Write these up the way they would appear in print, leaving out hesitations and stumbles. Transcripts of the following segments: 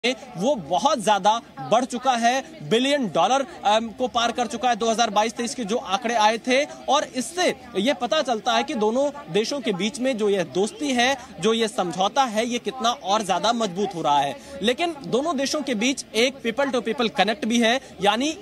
वो बहुत ज्यादा बढ़ चुका है, बिलियन डॉलर को पार कर चुका है 2022-23 के जो आंकड़े आए थे। और इससे ये पता चलता है कि दोनों देशों के बीच में जो ये दोस्ती है, जो ये समझौता है, ये कितना और ज्यादा मजबूत हो रहा है। लेकिन दोनों देशों के बीच एक पीपल टू पीपल कनेक्ट भी है, यानी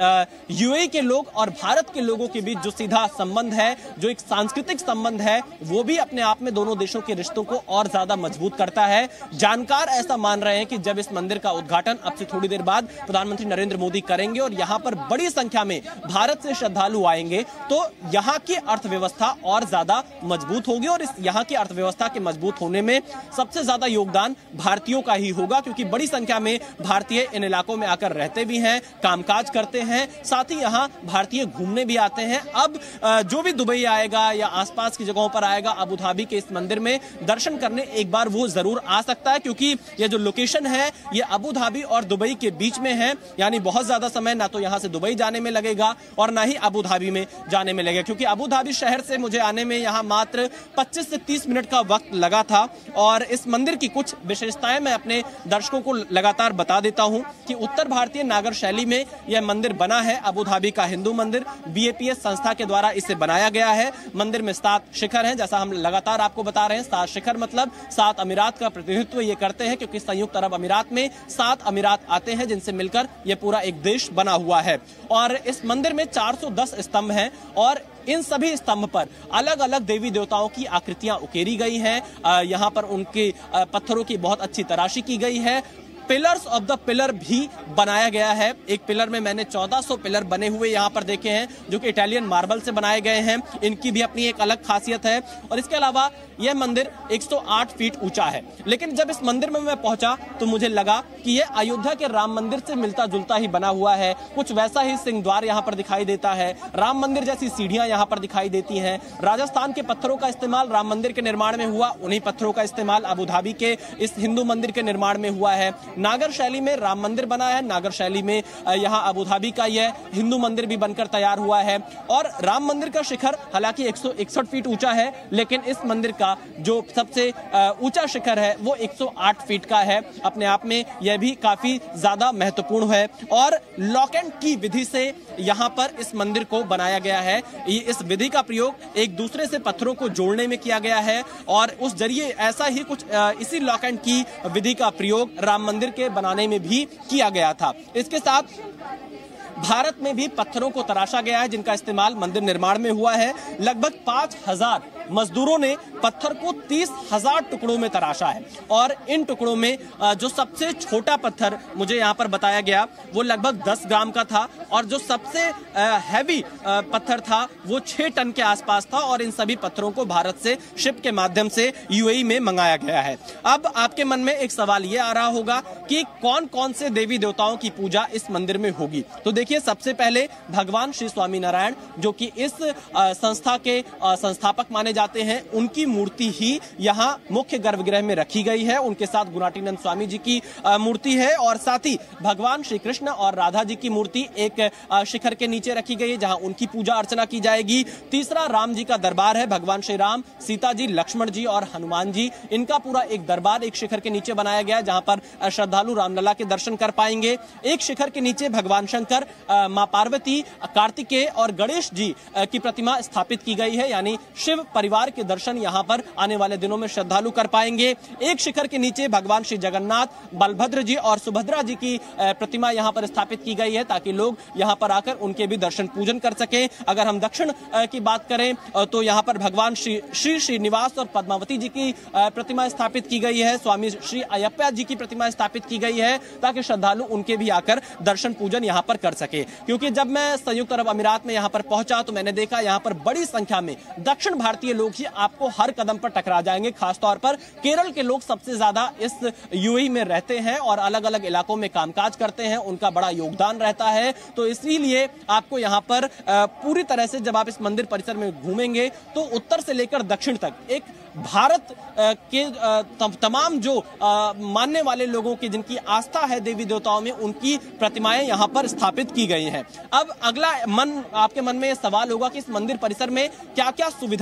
यूएई के लोग और भारत के लोगों के बीच जो सीधा संबंध है, जो एक सांस्कृतिक संबंध है, वो भी अपने आप में दोनों देशों के रिश्तों को और ज्यादा मजबूत करता है। जानकार ऐसा मान रहे हैं कि जब इस मंदिर का उद्घाटन अब से थोड़ी देर बाद प्रधानमंत्री नरेंद्र मोदी करेंगे और यहां पर बड़ी संख्या में भारत से श्रद्धालु आएंगे, तो यहां की अर्थव्यवस्था और ज्यादा मजबूत होगी। और इस यहां की अर्थव्यवस्था के मजबूत होने में सबसे ज्यादा योगदान भारतीयों का ही होगा, क्योंकि बड़ी संख्या में भारतीय इन इलाकों में आकर रहते भी हैं, कामकाज करते हैं, साथ ही यहां भारतीय घूमने भी आते हैं। अब जो भी दुबई आएगा या आसपास की जगहों पर आएगा, अबू धाबी के इस मंदिर में दर्शन करने एक बार वो जरूर आ सकता है, क्योंकि ये जो लोकेशन है ये अबू धाबी और दुबई के बीच में है। यानी बहुत ज्यादा समय ना तो यहां से दुबई जाने में लगेगा और ना ही अबू धाबी में जाने में लगेगा, क्योंकि अबू धाबी शहर से मुझे आने में यहां मात्र 25 से 30 मिनट का वक्त लगा था। और इस मंदिर की कुछ विशेषताएं मैं अपने दर्शकों को लगातार बता देता हूं कि उत्तर भारतीय नागर शैली में यह मंदिर बना है। अबू धाबी का हिंदू मंदिर BAPS संस्था के द्वारा इसे बनाया गया है। मंदिर में 7 शिखर हैं, जैसा हम लगातार आपको बता रहे हैं। 7 शिखर मतलब 7 अमीरात का प्रतिनिधित्व ये करते हैं, क्योंकि संयुक्त अरब अमीरात में 7 अमीरात आते हैं, जिनसे मिलकर यह पूरा एक देश बना हुआ है। और इस मंदिर में 410 स्तंभ हैं और इन सभी स्तंभ पर अलग अलग देवी देवताओं की आकृतियां उकेरी गई हैं। यहां पर उनके पत्थरों की बहुत अच्छी तराशी की गई है। पिलर्स ऑफ द पिलर भी बनाया गया है। एक पिलर में मैंने 1400 पिलर बने हुए यहाँ पर देखे हैं, जो कि इटालियन मार्बल से बनाए गए हैं। इनकी भी अपनी एक अलग खासियत है। और इसके अलावा यह मंदिर 108 फीट ऊंचा है। लेकिन जब इस मंदिर में मैं पहुंचा तो मुझे लगा कि यह अयोध्या के राम मंदिर से मिलता जुलता ही बना हुआ है। कुछ वैसा ही सिंह द्वार यहाँ पर दिखाई देता है, राम मंदिर जैसी सीढ़ियां यहाँ पर दिखाई देती हैं। राजस्थान के पत्थरों का इस्तेमाल राम मंदिर के निर्माण में हुआ, उन्हीं पत्थरों का इस्तेमाल अबू धाबी के इस हिंदू मंदिर के निर्माण में हुआ है। नागर शैली में राम मंदिर बना है, नागर शैली में यहाँ अबू धाबी का यह हिंदू मंदिर भी बनकर तैयार हुआ है। और राम मंदिर का शिखर हालांकि 161 फीट ऊंचा है, लेकिन इस मंदिर का जो सबसे ऊंचा शिखर है वो 108 फीट का है। अपने आप में यह भी काफी ज्यादा महत्वपूर्ण है। और लॉक एंड की विधि से यहाँ पर इस मंदिर को बनाया गया है। इस विधि का प्रयोग एक दूसरे से पत्थरों को जोड़ने में किया गया है और उस जरिए ऐसा ही कुछ इसी लॉक एंड की विधि का प्रयोग राम मंदिर के बनाने में भी किया गया था। इसके साथ भारत में भी पत्थरों को तराशा गया है, जिनका इस्तेमाल मंदिर निर्माण में हुआ है। लगभग 5000 मजदूरों ने पत्थर को 30,000 टुकड़ों में तराशा है। और इन टुकड़ों में जो सबसे छोटा पत्थर मुझे यहाँ पर बताया गया वो लगभग 10 ग्राम का था, और जो सबसे हैवी पत्थर था वो 6 टन के आसपास था। और इन सभी पत्थरों को भारत से शिप के माध्यम से यूएई में मंगाया गया है। अब आपके मन में एक सवाल ये आ रहा होगा कि कौन कौन से देवी देवताओं की पूजा इस मंदिर में होगी। तो देखिए, सबसे पहले भगवान श्री स्वामीनारायण, जो कि इस संस्था के संस्थापक माने जाते हैं, उनकी मूर्ति ही यहाँ मुख्य गर्भगृह में रखी गई है। उनके साथ गुणाटीनंद स्वामी जी की मूर्ति है, और साथ ही भगवान श्री कृष्ण और राधा जी की मूर्ति एक शिखर के नीचे रखी गई है, जहां उनकी पूजा अर्चना की जाएगी। तीसरा राम जी का दरबार है। भगवान श्री राम, सीता जी, लक्ष्मण जी और हनुमान जी, इनका पूरा एक दरबार एक शिखर के नीचे बनाया गया है, जहां पर श्रद्धालु रामलला के दर्शन कर पाएंगे। एक शिखर के नीचे भगवान शंकर, मां पार्वती, कार्तिकेय और गणेश जी की प्रतिमा स्थापित की गई है, यानी शिव परिवार के दर्शन यहां पर आने वाले दिनों में श्रद्धालु कर पाएंगे। एक शिखर के नीचे भगवान श्री जगन्नाथ, बलभद्र जी और सुभद्रा जी की प्रतिमा यहां पर स्थापित की गई है, ताकि लोग यहां पर आकर उनके भी दर्शन पूजन कर सकें। अगर हम दक्षिण की बात करें तो यहां पर भगवान श्री श्रीनिवास और पद्मावती जी की प्रतिमा स्थापित की गई है। स्वामी श्री अयप्पा जी की प्रतिमा स्थापित की गई है, ताकि श्रद्धालु उनके भी आकर दर्शन पूजन यहां पर कर सके। क्योंकि जब मैं संयुक्त अरब अमीरात में यहां पर पहुंचा तो मैंने देखा यहां पर बड़ी संख्या में दक्षिण भारतीय लोग ही आपको हर कदम पर टकरा जाएंगे। खासतौर पर केरल के लोग सबसे ज्यादा इस यूएई में रहते हैं और अलग अलग इलाकों में कामकाज करते हैं, उनका बड़ा योगदान रहता है। तो इसीलिए आपको यहां पर पूरी तरह से जब आप इस मंदिर परिसर में घूमेंगे तो उत्तर से लेकर दक्षिण तक एक भारत के तमाम जो मानने वाले लोगों की, जिनकी आस्था है देवी देवताओं में, उनकी प्रतिमाएं यहां पर स्थापित की गई हैं। अब अगला आपके मन में यह सवाल होगा कि इस मंदिर परिसर में क्या क्या सुविधाएं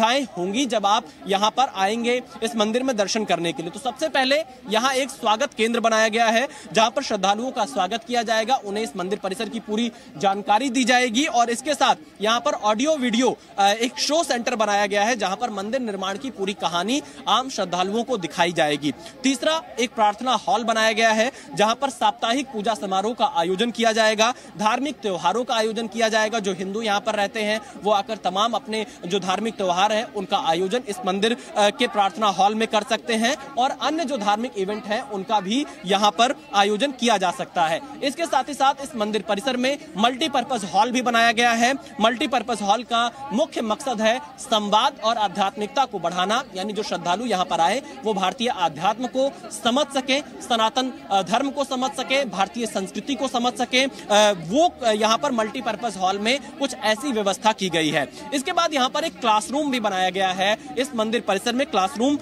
होंगी जब आप यहाँ पर आएंगे इस मंदिर में दर्शन करने के लिए। तो सबसे पहले यहाँ एक स्वागत केंद्र बनाया गया है जहां पर श्रद्धालुओं का स्वागत किया जाएगा, उन्हें इस मंदिर परिसर की पूरी जानकारी दी जाएगी और इसके साथ यहाँ पर ऑडियो वीडियो एक शो सेंटर बनाया गया है जहां पर मंदिर निर्माण की पूरी कहानी आम श्रद्धालुओं को दिखाई जाएगी। तीसरा, एक प्रार्थना हॉल बनाया गया है जहां पर साप्ताहिक पूजा समारोह का आयोजन किया जाएगा, धार्मिक त्योहारों का आयोजन किया जाएगा। जो हिंदू यहाँ पर रहते हैं वो आकर तमाम अपने जो धार्मिक त्योहार है उनका आयोजन इस मंदिर के प्रार्थना हॉल में कर सकते हैं और अन्य जो धार्मिक इवेंट है उनका भी यहाँ पर आयोजन किया जा सकता है। इसके साथ ही साथ इस मंदिर परिसर में मल्टीपर्पज हॉल भी बनाया गया है। मल्टीपर्पज हॉल का मुख्य मकसद है संवाद और आध्यात्मिकता को बढ़ाना, यानी जो श्रद्धालु यहाँ पर आए वो भारतीय आध्यात्म को समझ सके, सनातन धर्म को समझ सके, भारतीय संस्कृति को समझ सके, वो यहाँ पर मल्टीपर्पज हॉल में कुछ ऐसी व्यवस्था की गई है। इसके बाद यहाँ पर एक क्लासरूम भी बनाया गया है इस मंदिर परिसर में। क्लासरूम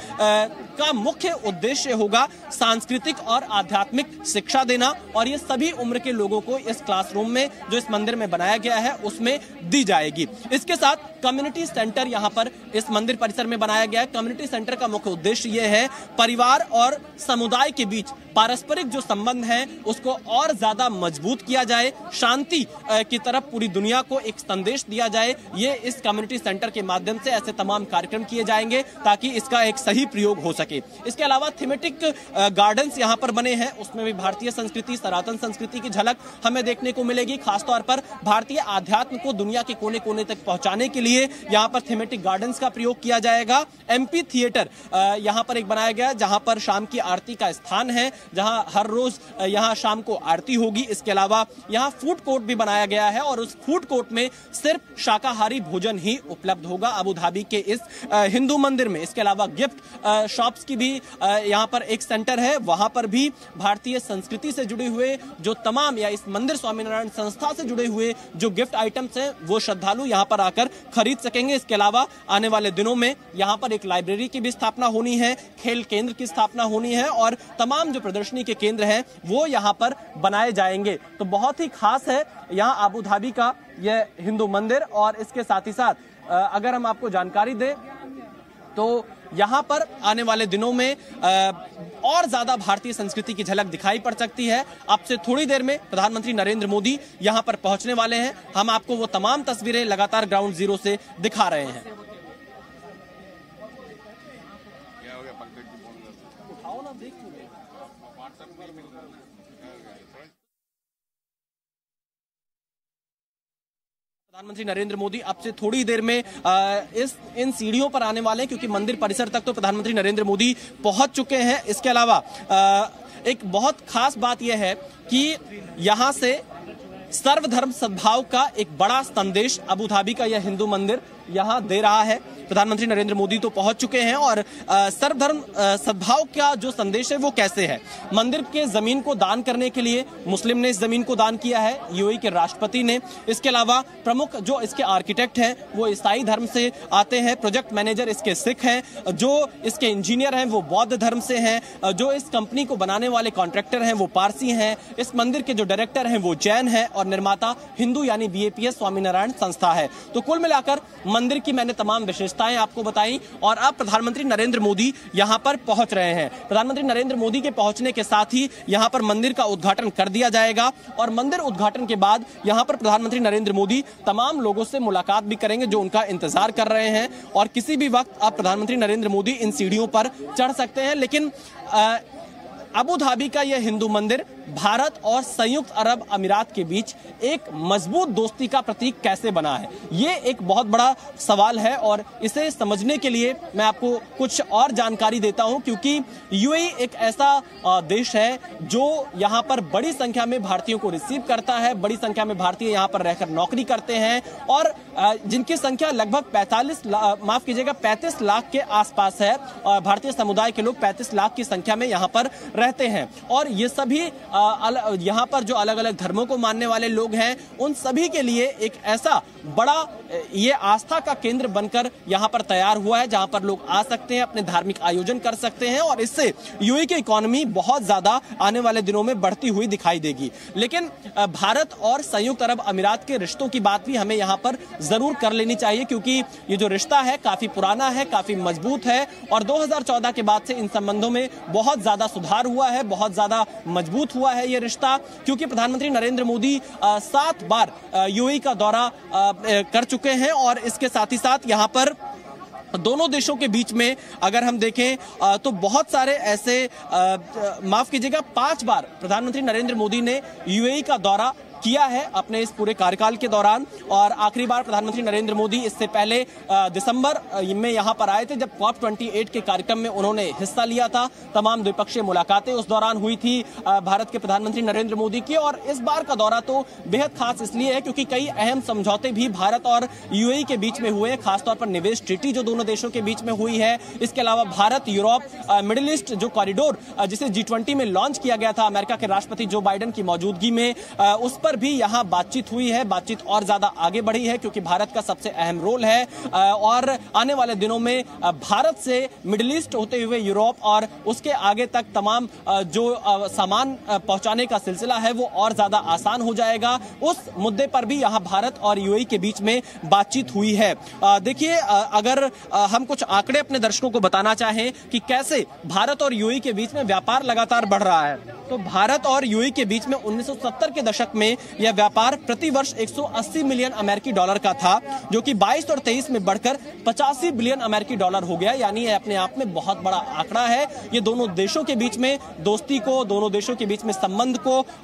का मुख्य उद्देश्य होगा सांस्कृतिक और आध्यात्मिक शिक्षा देना और ये सभी उम्र के लोगों को इस क्लासरूम में जो इस मंदिर में बनाया गया है उसमें दी जाएगी। इसके साथ कम्युनिटी सेंटर यहाँ पर इस मंदिर परिसर में बनाया गया है। कम्युनिटी सेंटर का मुख्य उद्देश्य यह है परिवार और समुदाय के बीच पारस्परिक जो संबंध है उसको और ज्यादा मजबूत किया जाए, शांति की तरफ पूरी दुनिया को एक संदेश दिया जाए। ये इस कम्युनिटी सेंटर के माध्यम से ऐसे तमाम कार्यक्रम किए जाएंगे ताकि इसका एक सही प्रयोग हो सके। इसके अलावा थीमेटिक गार्डन्स यहाँ पर बने हैं, उसमें भी भारतीय संस्कृति, सनातन संस्कृति की झलक हमें देखने को मिलेगी। खासतौर पर भारतीय आध्यात्म को दुनिया के कोने कोने तक पहुंचाने के लिए यहाँ पर थीमेटिक गार्डन्स का प्रयोग किया जाएगा। एमपी थिएटर यहाँ पर एक बनाया गया जहां पर शाम की आरती का स्थान है, जहां हर रोज यहाँ शाम को आरती होगी। इसके अलावा यहाँ फूड कोर्ट भी बनाया गया है और उस फूड कोर्ट में सिर्फ शाकाहारी भोजन ही उपलब्ध होगा अबू धाबी के इस हिंदू मंदिर में। इसके अलावा गिफ्ट शॉप्स की भी यहाँ पर एक सेंटर है, वहां पर भी भारतीय संस्कृति से जुड़े हुए जो तमाम या इस मंदिर स्वामीनारायण संस्था से जुड़े हुए जो गिफ्ट आइटम्स हैं वो श्रद्धालु यहाँ पर आकर खरीद सकेंगे। इसके अलावा आने वाले दिनों में यहाँ पर एक लाइब्रेरी की भी स्थापना होनी है, खेल केंद्र की स्थापना होनी है और तमाम जो प्रदर्शनी के केंद्र हैं वो यहाँ पर बनाए जाएंगे। तो बहुत ही खास है यहाँ अबू धाबी का यह हिंदू मंदिर। और इसके साथ ही साथ अगर हम आपको जानकारी दें तो यहाँ पर आने वाले दिनों में और ज्यादा भारतीय संस्कृति की झलक दिखाई पड़ सकती है। अब से थोड़ी देर में प्रधानमंत्री नरेंद्र मोदी यहाँ पर पहुंचने वाले हैं। हम आपको वो तमाम तस्वीरें लगातार ग्राउंड जीरो से दिखा रहे हैं। प्रधानमंत्री नरेंद्र मोदी अब से थोड़ी देर में इन सीढ़ियों पर आने वाले हैं क्योंकि मंदिर परिसर तक तो प्रधानमंत्री नरेंद्र मोदी पहुंच चुके हैं। इसके अलावा एक बहुत खास बात यह है कि यहां से सर्वधर्म सद्भाव का एक बड़ा संदेश अबू धाबी का यह हिंदू मंदिर यहां दे रहा है। प्रधानमंत्री नरेंद्र मोदी तो पहुंच चुके हैं और सर्वधर्म सद्भाव का जो संदेश है वो कैसे है। मंदिर के जमीन को दान करने के लिए मुस्लिम ने इस जमीन को दान किया है, यूएई के राष्ट्रपति ने। इसके अलावा प्रमुख जो इसके आर्किटेक्ट हैं वो ईसाई धर्म से आते हैं, प्रोजेक्ट मैनेजर इसके सिख हैं, जो इसके इंजीनियर हैं वो बौद्ध धर्म से हैं, जो इस कंपनी को बनाने वाले कॉन्ट्रैक्टर हैं वो पारसी हैं, इस मंदिर के जो डायरेक्टर हैं वो जैन हैं और निर्माता हिंदू यानी बीएपीएस स्वामीनारायण संस्था है। तो कुल मिलाकर मंदिर की मैंने तमाम विशेषताएं आपको बताई और अब प्रधानमंत्री नरेंद्र मोदी यहां पर पहुंच रहे हैं। प्रधानमंत्री नरेंद्र मोदी के पहुंचने के साथ ही यहां पर मंदिर का उद्घाटन कर दिया जाएगा और मंदिर उद्घाटन के बाद यहां पर प्रधानमंत्री नरेंद्र मोदी तमाम लोगों से मुलाकात भी करेंगे जो उनका इंतजार कर रहे हैं और किसी भी वक्त अब प्रधानमंत्री नरेंद्र मोदी इन सीढ़ियों पर चढ़ सकते हैं। लेकिन अबू धाबी का यह हिंदू मंदिर भारत और संयुक्त अरब अमीरात के बीच एक मजबूत दोस्ती का प्रतीक कैसे बना है, ये एक बहुत बड़ा सवाल है और इसे समझने के लिए मैं आपको कुछ और जानकारी देता हूं क्योंकि यूएई एक ऐसा देश है जो यहां पर बड़ी संख्या में भारतीयों को रिसीव करता है, बड़ी संख्या में भारतीय यहां पर रहकर नौकरी करते हैं और जिनकी संख्या लगभग 35 लाख के आसपास है। भारतीय समुदाय के लोग 35 लाख की संख्या में यहां पर रहते हैं और ये सभी यहाँ पर जो अलग अलग धर्मों को मानने वाले लोग हैं उन सभी के लिए एक ऐसा बड़ा ये आस्था का केंद्र बनकर यहाँ पर तैयार हुआ है, जहाँ पर लोग आ सकते हैं, अपने धार्मिक आयोजन कर सकते हैं और इससे यूएई की इकोनॉमी बहुत ज्यादा आने वाले दिनों में बढ़ती हुई दिखाई देगी। लेकिन भारत और संयुक्त अरब अमीरात के रिश्तों की बात भी हमें यहाँ पर जरूर कर लेनी चाहिए, क्योंकि ये जो रिश्ता है काफी पुराना है, काफी मजबूत है और 2014 के बाद से इन संबंधों में बहुत ज्यादा सुधार हुआ है, बहुत ज्यादा मजबूत हुआ है ये रिश्ता, क्योंकि प्रधानमंत्री नरेंद्र मोदी 7 बार यूएई का दौरा कर चुके हैं और इसके साथ ही साथ यहाँ पर दोनों देशों के बीच में अगर हम देखें तो बहुत सारे ऐसे माफ कीजिएगा 5 बार प्रधानमंत्री नरेंद्र मोदी ने यूएई का दौरा किया है अपने इस पूरे कार्यकाल के दौरान। और आखिरी बार प्रधानमंत्री नरेंद्र मोदी इससे पहले दिसंबर में यहां पर आए थे, जब COP28 के कार्यक्रम में उन्होंने हिस्सा लिया था। तमाम द्विपक्षीय मुलाकातें उस दौरान हुई थी भारत के प्रधानमंत्री नरेंद्र मोदी की। और इस बार का दौरा तो बेहद खास इसलिए है क्योंकि कई अहम समझौते भी भारत और यूएई के बीच में हुए, खासतौर पर निवेश ट्रीटी जो दोनों देशों के बीच में हुई है। इसके अलावा भारत यूरोप मिडिल ईस्ट जो कॉरिडोर जिसे G20 में लॉन्च किया गया था अमेरिका के राष्ट्रपति जो बाइडेन की मौजूदगी में, उस पर भी यहां बातचीत हुई है। बातचीत और ज्यादा आगे बढ़ी है क्योंकि भारत का सबसे अहम रोल है और आने वाले दिनों में भारत से मिडिल ईस्ट होते हुए यूरोप और उसके आगे तक तमाम जो सामान पहुंचाने का सिलसिला है वो और ज्यादा आसान हो जाएगा। उस मुद्दे पर भी यहां भारत और यूएई के बीच में बातचीत हुई है। देखिए, अगर हम कुछ आंकड़े अपने दर्शकों को बताना चाहें कि कैसे भारत और यूएई के बीच में व्यापार लगातार बढ़ रहा है, तो भारत और यूएई के बीच में 1970 के दशक में यह व्यापार प्रति वर्ष 180 मिलियन अमेरिकी डॉलर का था, जो कि 22 और 23 में बढ़कर 85 बिलियन अमेरिकी डॉलर हो गया। यानी यह अपने आप में बहुत बड़ा आंकड़ा है। ये दोनों देशों के बीच में दोस्ती को, दोनों देशों के बीच में संबंध को